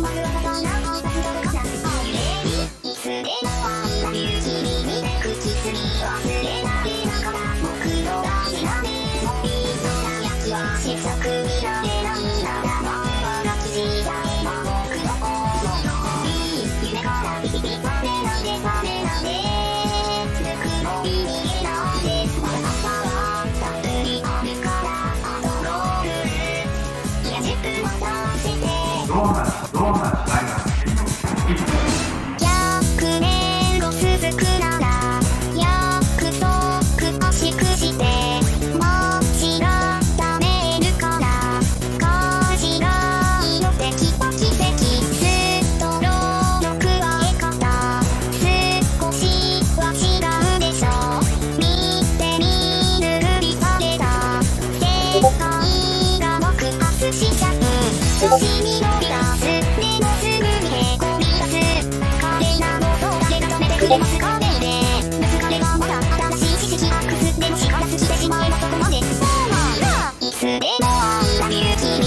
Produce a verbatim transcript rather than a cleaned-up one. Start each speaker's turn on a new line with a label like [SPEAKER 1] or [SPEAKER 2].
[SPEAKER 1] ひゃくねんご続くなら約束をしくしてもちろん貯めるからかしらいの奇跡奇跡ストローの加え方少しは違うでしょ見て見ぬふりされた世界が爆発しちゃう調子に乗り出すでもすぐにへこみ出す華麗なものだけが止めてくれますかねでぶつかればまだ新しい知識発掘でも力尽きてしまえばそこまでそうならいつでもあんな勇気に